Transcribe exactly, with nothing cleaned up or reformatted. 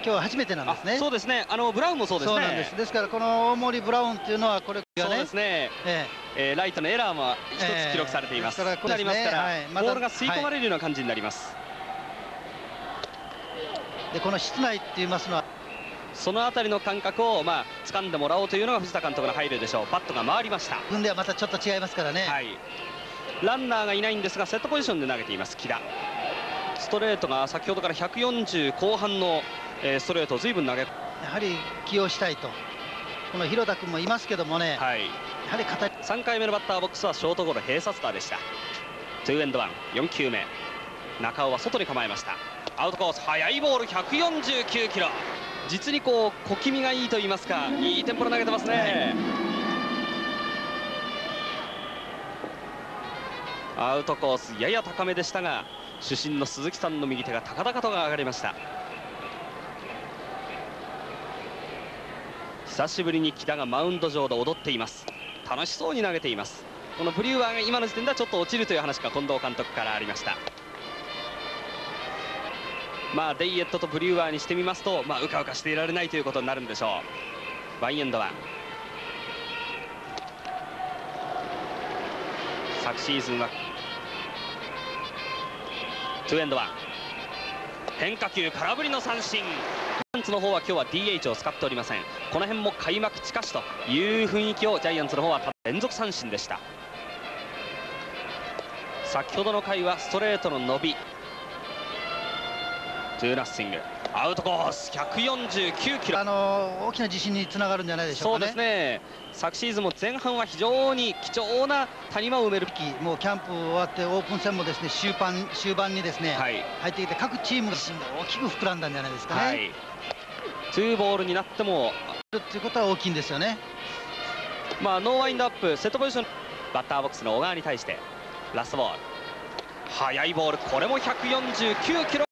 日は初めてなんですね。 そうですね。あのブラウンもそうですね。 そうなんです。ですからこの大森ブラウンっていうのはこれがね。 そうですね。えええー、ライトのエラーも一つ記録されています。えー、ですからこれですね、なりますから、はい、ま、ボールが吸い込まれるような感じになります。 はい、でこの室内って言いますのは。 そのあたりの感覚をまあ掴んでもらおうというのが藤田監督の配慮でしょう。バットが回りました。 分ではまたちょっと違いますからね。はい。 ランナーがいないんですがセットポジションで投げています木田。ストレートが先ほどからひゃくよんじゅう後半の、えー、ストレートを随分投げ。やはり起用したいと。この広田君もいますけどもね。はい。やはり肩。 さんかいめのバッターボックスはショートゴロ併殺打でした。ツーエンドワンよん球目。中尾は外に構えました。アウトコース速いボールひゃくよんじゅうきゅうキロ。実にこう小気味がいいと言いますか、いいテンポで投げてますね。アウトコースやや高めでしたが主審の鈴木さんの右手が高々と上がりました。久しぶりに木田がマウンド上で踊っています。楽しそうに投げています。このブリューアーが今の時点ではちょっと落ちるという話が近藤監督からありました。まあデイエットとブリューアーにしてみますと、まあうかうかしていられないということになるんでしょう。ワンエンドワン。昨シーズンはツーエンドワン。変化球空振りの三振。ジャイアンツの方は今日は ディーエイチ を使っておりません。この辺も開幕近しという雰囲気をジャイアンツの方は連続三振でした。先ほどの回はストレートの伸び。ツーナッシング。アウトコースひゃくよんじゅうきゅうキロ。あの大きな自信につながるんじゃないでしょうかね。 そうですね。昨シーズンも前半は非常に貴重な谷間を埋める。 もうキャンプ終わってオープン戦もですね終盤終盤にですね、はい、入ってきて各チームの自信が大きく膨らんだんじゃないですかね。はい、 ツーボールになってもということは大きいんですよね。 まあノーワインドアップセットポジション。バッターボックスの小川に対してラストボール速いボール、これもひゃくよんじゅうきゅうキロ。